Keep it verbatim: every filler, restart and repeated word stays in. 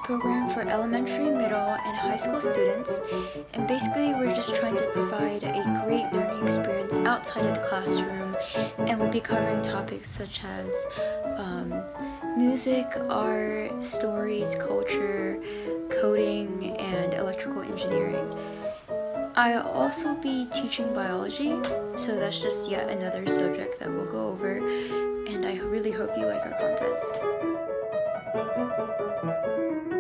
program for elementary, middle, and high school students, and basically we're just trying to provide a great learning experience outside of the classroom, and we'll be covering topics such as um, music, art, stories, culture, coding, and electrical engineering. I'll also be teaching biology, so that's just yet another subject that we'll go over, and I really hope you like our content.